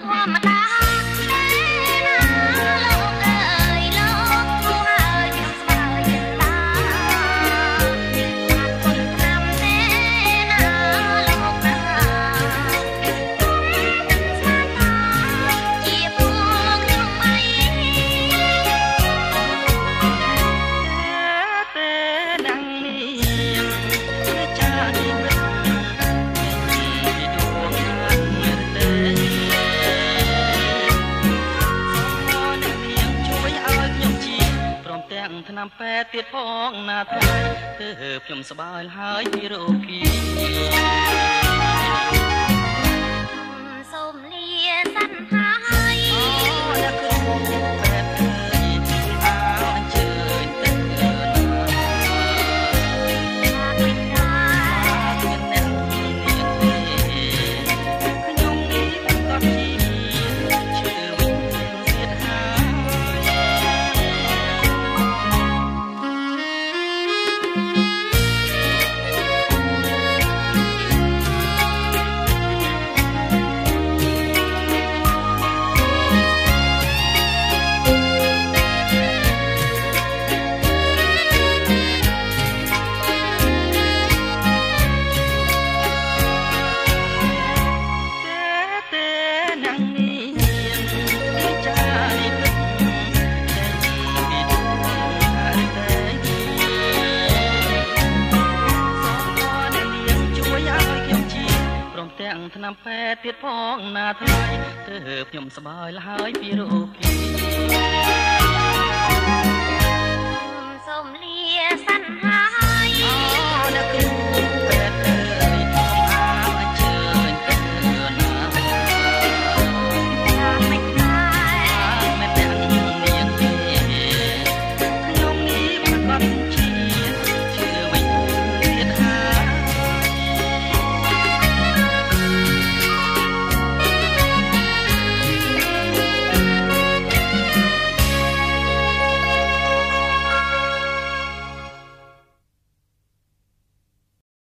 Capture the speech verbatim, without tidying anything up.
ឆ្នាំប៉ែទៀតផងណាថ្ងៃទើបខ្ញុំសប្បាយហើយពីរោគីសូមលាសិនហើយអូអ្នកគ្រូប៉ែអើយអើអញ្ជើញទៅណាមិនដែរមានអ្នកនាងទេខ្ញុំនេះក៏ជាជឿវិញទៀតហើយឆ្នាំប៉ែទៀតផងណាថ្ងៃទើបខ្ញុំសប្បាយហើយពីរោគី